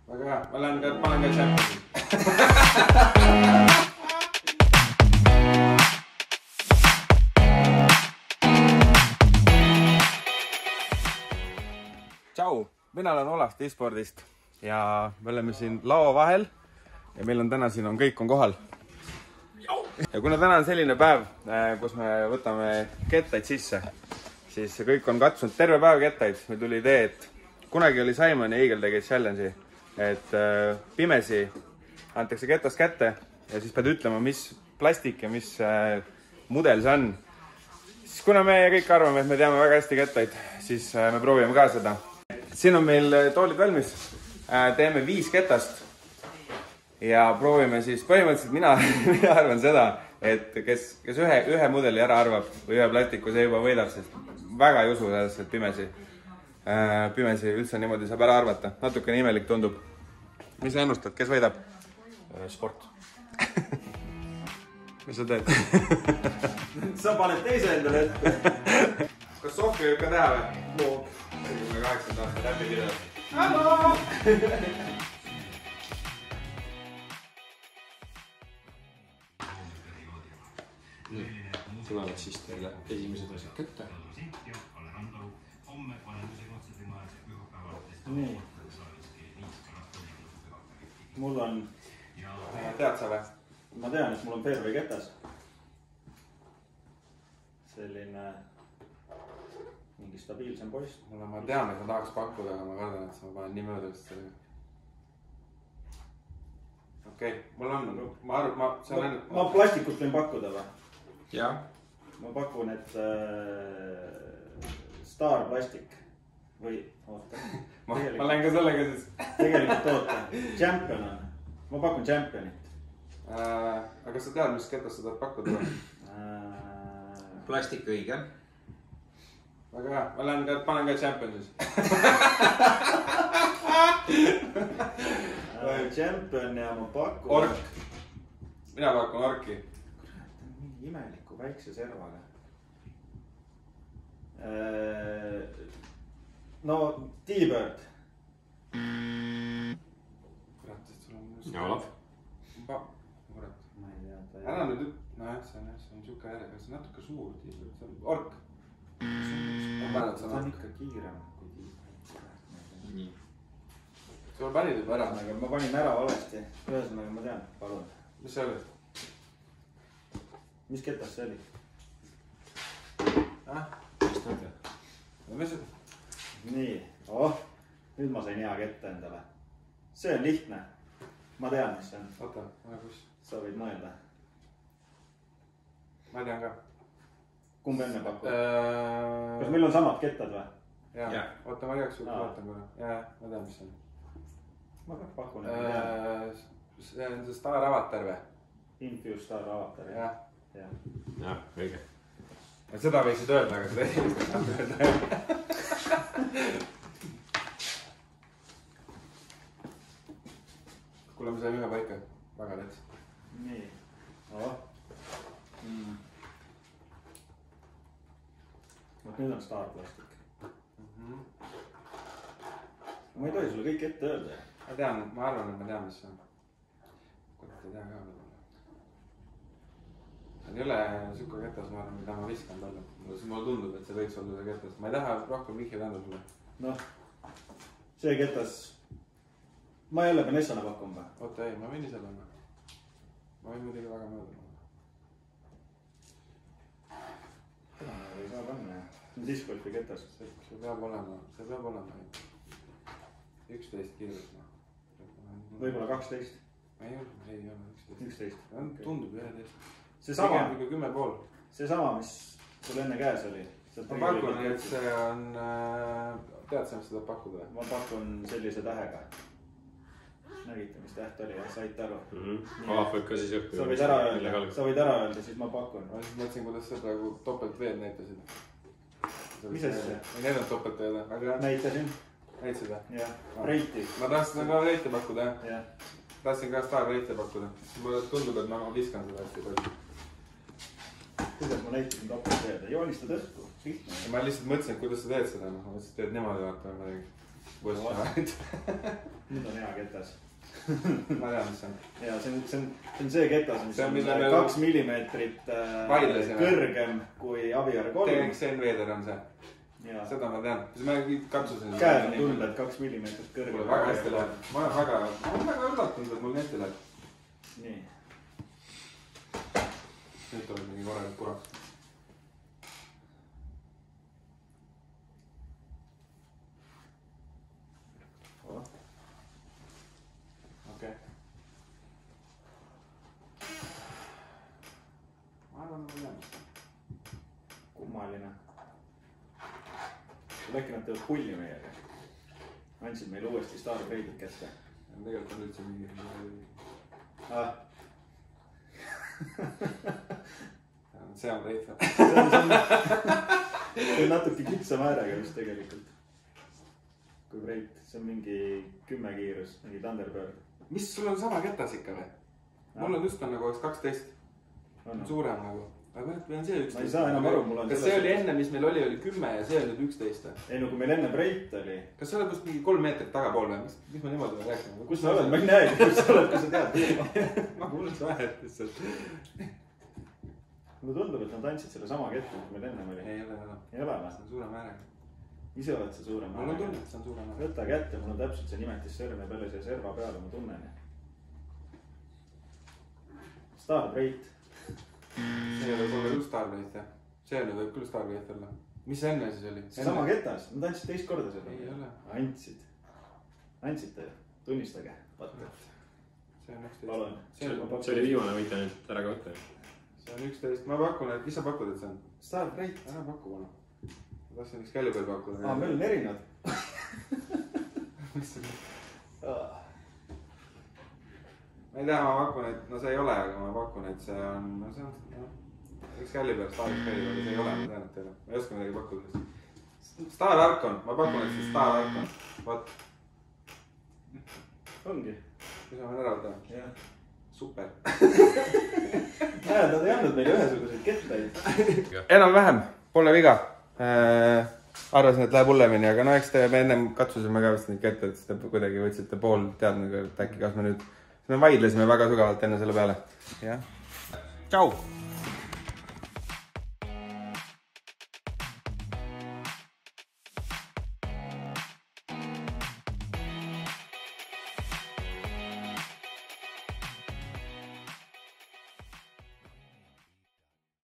Väga hea, ma olen ka champion. Tšau, mina olen Olav T-spordist ja me oleme siin laua vahel ja meil on täna siin kõik on kohal. Ja kuna täna on selline päev, kus me võtame kettaid sisse, siis kõik on katsunud terve päev kettaid. Meil tuli idee, et kunagi oli Simon ja Eagle tegid challenge'i, et pimesi antakse ketast kätte ja siis pead ütlema, mis plastik ja mis mudel see on. Siis kuna me kõik arvame, et me teame väga hästi kettaid, siis me proovime ka seda. Siin on meil toolid valmis. Teeme 5 ketast ja proovime siis põhimõtteliselt mina arvan seda, et kes ühe mudeli ära arvab või ühe plastiku, see juba võidab, sest väga ei usu sellesse, et pimesi üldse niimoodi saab ära arvata. Natukene imelik tundub. Mis sa ennustad, kes võidab? Sport. Mis sa teed? Sa paned teise endale ette. Kas Sohvi võib ka teha või? No. 48 aastat läbi kirjad. Hallo! Tulevad siis teile esimesed asjad kätte. Nii. Mul on... Tead sa või? Ma tean, et mul on Fairway ketas. Selline... mingi stabiilsem poiss. Ma tean, et ma tahaks pakkuda, aga ma kardan, et ma panen nii mööda vist sellega. Okei, mul on... Ma plastikut võin pakkuda või? Jah. Ma pakun, et Star plastik või oota. Ma lähen ka sellega siis. Tegelikult oota. Champion on. Ma pakun Championit. Aga kas sa tead, mis ketast sa tahad pakkuda? Plastik õige. Väga hea. Ma panen ka Champion siis. Champion ja ma pakun... Ork. Mina pakun orki. Imeliku väikse servaga. No, T-Bird. Kurat, et sul on... Ja Olav? Kurat. Ma ei tea. Ära nüüd... Nojah, see on siuke järg. See on natuke suur T-Bird. See on ork. Ta on ikka kiirem kui T-Bird. Nii. Sul panid juba ära. Aga ma panin ära valesti. Ühesõnaga ma tean. Palun. Mis see oli? Mis ketas see oli? Mis ta tead? Mis see? Nii. Nüüd ma sain hea kette endale. See on lihtne. Ma tean, mis see on. Oota, ole kus. Sa võid mõelda. Ma tean ka. Kumb enne pakub? Kas meil on samad kettad või? Jaa. Oota, ma igaks juurde vaatan korra. Jaa, ma tean, mis see on. Ma pakun, et ma tean. See on see Star Avatar või? Infuse Star Avatar. Jah. Jah, õige. Seda võiksid öelda, aga seda ei öelda. Kuule, me saime ühe paika. Väga täts. Nii. Vot nüüd on Star plastik. Ma ei tohi sulle kõik ette öelda. Ma tean, ma arvan, et ma tean, mis see on. Kurat, ei tea ka veel. See ei ole siuke ketas, ma arvan, mida ma viskan palju. Mulle tundub, et see võiks olla see ketas. Ma ei taha rohkem vihjad anda sulle. Noh, see ketas... Ma jälle Vanessana pakun või? Oota, ei, ma võin ise panna. Ma võin muidugi väga mööda. Seda ma ei saa panna. See on discgolfi ketas. See peab olema. 11 kiirus. Võib-olla 12. Ei ole 11. Tundub 11. See sama, mis sul enne käes oli. Ma pakun, et see on... Tead sa, mis seda pakkuda? Ma pakun sellise tähega. Nägite, mis täht oli, jah, saite aru. Olav võib ka siis õppida. Sa võid ära öelda, siis ma pakun. Ma siis mõtlesin, kuidas sa praegu topeltveed näitasid. Mis asja? Ei näidanud topeltveed, aga... Näitasin. Näitasid või? Jah, reiti. Ma tahtsin ka reite pakkuda, jah? Tahtsin ka Star reite pakkuda. Mulle tundub, et ma viskan seda hästi palju. Kuidas ma näitasin topeltveed? Joonistad õhku. Ma lihtsalt mõtlesin, et kuidas sa teed seda. Ma mõtlesin, et teed niimoodi vaata või midagi. Nüüd on hea ketas. Ma tean, mis see on. Ja see on see ketas, mis on 2 millimeetrit kõrgem kui Aviar 3. TXN Veeder on see. Seda ma tean. Ma katsusin. Käed on tundled 2 millimeetrit kõrgem. Väga hästi läheb. Ma olen väga üllatunud, et mul nii hästi läheb. Nii. Nüüd tuleb mingi korralik puraks. Okei. Ma arvan, et ma tean. Kummaline. Äkki nad teevad pulli meiega. Andsid meile uuesti Starbraidid kätte. Tegelikult on üldse mingi... See on reid. See on natuke kitsa määraga vist tegelikult. Kui breit. See on mingi 10 kiirus, mingi Thunderbird. Mis, sul on sama ketas ikka või? Mul on just nagu 12. Suurem nagu. Aga on see 11. Ma ei saa enam aru, mul on... Kas see oli enne, mis meil oli 10 ja see oli 11? Ei, no kui meil enne breit oli... Kas sa oled kust mingi 3 meetrit tagapool või? Mis ma niimoodi olen rääkinud? Kus sa oled? Ma ei näegi, kus sa oled, kui sa tead. Ma kuulnud vähet lihtsalt. Mulle tundub, et nad andsid selle sama ketta, mis meil enne oli. Ei ole. Ei ole või? See on suure määraga. Ise oled sa suurem määraga? Mul on tunne, et see on suure määraga. Võta kätte, mul on täpselt see nimetis sõrme peale, see serva peale, ma tunnen. Starbraid. See võib olla küll Starbraid, jah. See võib küll Starbraid olla. Mis see enne siis oli? Sama ketas. Nad andsid teist korda seda. Ei ole. Andsid. Andsite. Tunnistage. See on 11. Palun. See oli viimane, võite nüüd ära ka võtta. See on 11. Ma pakun, et mis sa pakud, et see on? Starbraid. Ära paku vana. Ma tahtsin üks Caliber pakkuda. Meil on erinevad. Mis see on? Ma ei tea, ma pakun, et no see ei ole, aga ma pakun, et see on, no see on, üks Caliber, Star Caliber, aga see ei ole, ma tean, et ei ole. Ma ei oska midagi pakkuda. Star Arkon, ma pakun, et see Star Arkon. Vaat. Ongi. Mis ma võin ära võtta? Jah. Super. Näed, nad ei andnud meile ühesuguseid kettaid. Enam-vähem, pole viga. Arvasin, et läheb hullemini, aga no eks me ennem katsusime ka vist neid kette, et te kuidagi võtsite pool teadnud, et äkki kas me nüüd... Me vaidlesime väga sügavalt enne selle peale. Jah. Tšau!